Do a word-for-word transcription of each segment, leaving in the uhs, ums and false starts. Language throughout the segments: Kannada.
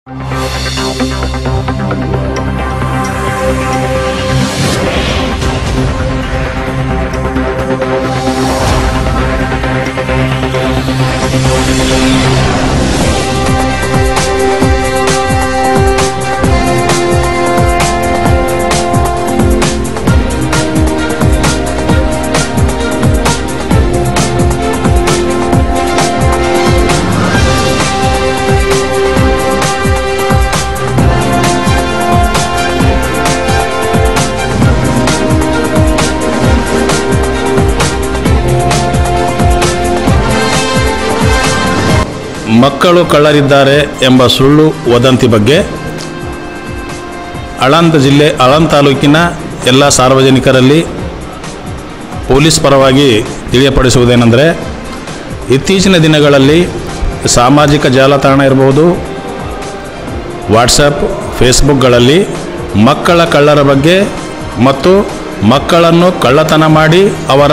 ಮಕ್ಕಳು ಕಳ್ಳರಿದ್ದಾರೆ ಎಂಬ ಸುಳ್ಳು ವದಂತಿ ಬಗ್ಗೆ ಆಳಂದ ಜಿಲ್ಲೆ ಆಳಂದ ತಾಲೂಕಿನ ಎಲ್ಲ ಸಾರ್ವಜನಿಕರಲ್ಲಿ ಪೊಲೀಸ್ ಪರವಾಗಿ ತಿಳಿಯಪಡಿಸುವುದೇನೆಂದರೆ, ಇತ್ತೀಚಿನ ದಿನಗಳಲ್ಲಿ ಸಾಮಾಜಿಕ ಜಾಲತಾಣ ಇರಬಹುದು, ವಾಟ್ಸಪ್, ಫೇಸ್ಬುಕ್ಗಳಲ್ಲಿ ಮಕ್ಕಳ ಕಳ್ಳರ ಬಗ್ಗೆ ಮತ್ತು ಮಕ್ಕಳನ್ನು ಕಳ್ಳತನ ಮಾಡಿ ಅವರ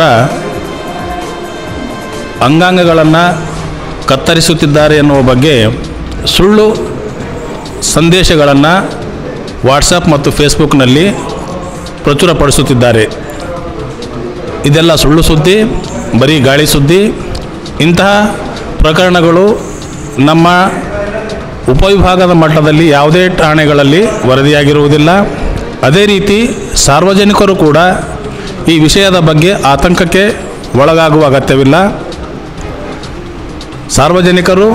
ಅಂಗಾಂಗಗಳನ್ನು ಕತ್ತರಿಸುತ್ತಿದ್ದಾರೆ ಎನ್ನುವ ಬಗ್ಗೆ ಸುಳ್ಳು ಸಂದೇಶಗಳನ್ನು ವಾಟ್ಸಪ್ ಮತ್ತು ಫೇಸ್ಬುಕ್ನಲ್ಲಿ ಪ್ರಚುರಪಡಿಸುತ್ತಿದ್ದಾರೆ. ಇದೆಲ್ಲ ಸುಳ್ಳು ಸುದ್ದಿ, ಬರೀ ಗಾಳಿ ಸುದ್ದಿ. ಇಂತಹ ಪ್ರಕರಣಗಳು ನಮ್ಮ ಉಪವಿಭಾಗದ ಮಟ್ಟದಲ್ಲಿ ಯಾವುದೇ ಠಾಣೆಗಳಲ್ಲಿ ವರದಿಯಾಗಿರುವುದಿಲ್ಲ. ಅದೇ ರೀತಿ ಸಾರ್ವಜನಿಕರು ಕೂಡ ಈ ವಿಷಯದ ಬಗ್ಗೆ ಆತಂಕಕ್ಕೆ ಒಳಗಾಗುವ ಅಗತ್ಯವಿಲ್ಲ. ಸಾರ್ವಜನಿಕರು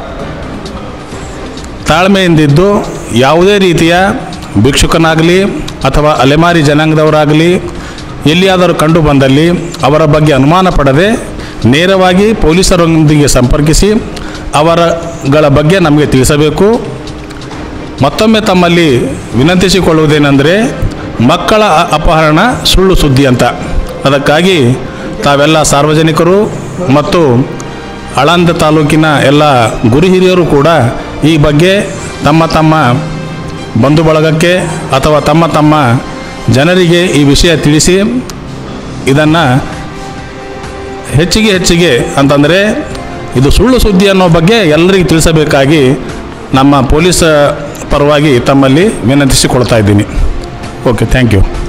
ತಾಳ್ಮೆಯಿಂದಿದ್ದು ಯಾವುದೇ ರೀತಿಯ ಭಿಕ್ಷುಕನಾಗಲಿ ಅಥವಾ ಅಲೆಮಾರಿ ಜನಾಂಗದವರಾಗಲಿ ಎಲ್ಲಿಯಾದರೂ ಕಂಡು ಬಂದಲ್ಲಿ ಅವರ ಬಗ್ಗೆ ಅನುಮಾನ ಪಡದೆ ನೇರವಾಗಿ ಪೊಲೀಸರೊಂದಿಗೆ ಸಂಪರ್ಕಿಸಿ ಅವರಗಳ ಬಗ್ಗೆ ನಮಗೆ ತಿಳಿಸಬೇಕು. ಮತ್ತೊಮ್ಮೆ ತಮ್ಮಲ್ಲಿ ವಿನಂತಿಸಿಕೊಳ್ಳುವುದೇನೆಂದರೆ, ಮಕ್ಕಳ ಅಪಹರಣ ಸುಳ್ಳು ಸುದ್ದಿ ಅಂತ. ಅದಕ್ಕಾಗಿ ತಾವೆಲ್ಲ ಸಾರ್ವಜನಿಕರು ಮತ್ತು ಆಳಂದ ತಾಲೂಕಿನ ಎಲ್ಲ ಗುರು ಹಿರಿಯರು ಕೂಡ ಈ ಬಗ್ಗೆ ತಮ್ಮ ತಮ್ಮ ಬಂಧು ಬಳಗಕ್ಕೆ ಅಥವಾ ತಮ್ಮ ತಮ್ಮ ಜನರಿಗೆ ಈ ವಿಷಯ ತಿಳಿಸಿ ಇದನ್ನು ಹೆಚ್ಚಿಗೆ ಹೆಚ್ಚಿಗೆ ಅಂತಂದರೆ ಇದು ಸುಳ್ಳು ಸುದ್ದಿ ಅನ್ನೋ ಬಗ್ಗೆ ಎಲ್ಲರಿಗೂ ತಿಳಿಸಬೇಕಾಗಿ ನಮ್ಮ ಪೊಲೀಸ್ ಪರವಾಗಿ ತಮ್ಮಲ್ಲಿ ವಿನಂತಿಸಿಕೊಳ್ತಾ ಇದ್ದೀನಿ. Okay, thank you.